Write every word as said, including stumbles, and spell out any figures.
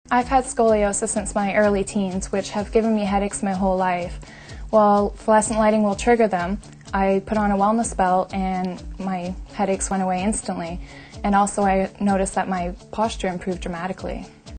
I've had scoliosis since my early teens, which have given me headaches my whole life. While fluorescent lighting will trigger them, I put on a wellness belt and my headaches went away instantly. And also I noticed that my posture improved dramatically.